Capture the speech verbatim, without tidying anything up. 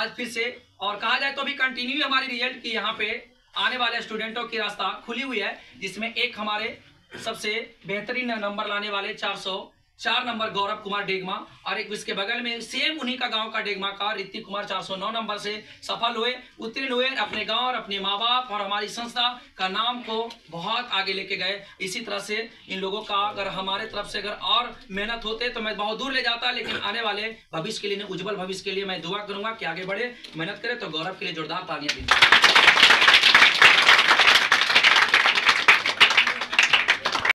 आज फिर से और कहा जाए तो भी कंटिन्यू हमारी रिजल्ट की यहाँ पे आने वाले स्टूडेंटों की रास्ता खुली हुई है, जिसमें एक हमारे सबसे बेहतरीन नंबर लाने वाले चार सौ चार नंबर गौरव कुमार डेगमा और एक इसके बगल में सेम उन्हीं का गांव का डेगमा का ऋतिक कुमार चार सौ नौ नंबर से सफल हुए, उत्तीर्ण हुए, अपने गांव और अपने माँ बाप और हमारी संस्था का नाम को बहुत आगे लेके गए। इसी तरह से इन लोगों का अगर हमारे तरफ से अगर और मेहनत होते तो मैं बहुत दूर ले जाता, लेकिन आने वाले भविष्य के लिए, उज्जवल भविष्य के लिए मैं दुआ करूंगा कि आगे बढ़े, मेहनत करे। तो गौरव के लिए जोरदार तालियां दीजिए।